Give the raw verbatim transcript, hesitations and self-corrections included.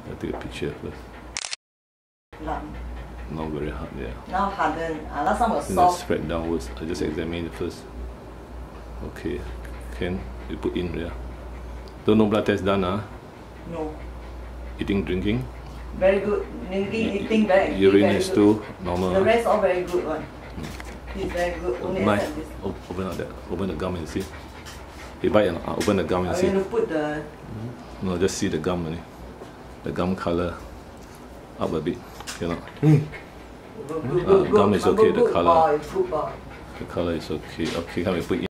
I'll take a picture first. Lump. Not very hard, yeah. Now hardened. Uh, last time was Then soft. spread downwards. I just examine it first. Okay, can we put in there? Don't know blood test done, huh? No. Eating, drinking? Very good. Drinking, eating, very active. Urine very is good. too normal. The rest all very good one. He's very good. Oh, Only nice. except this. O open up that. Open the gum and see. Hey, bite and uh, open the gum and I'm see. going to put the... No, just see the gum only. The gum color up a bit. Cannot. Good, good, Uh, good, gum good. is okay, Good, the good colour. boy, good boy. The color is okay. Okay, can we put in?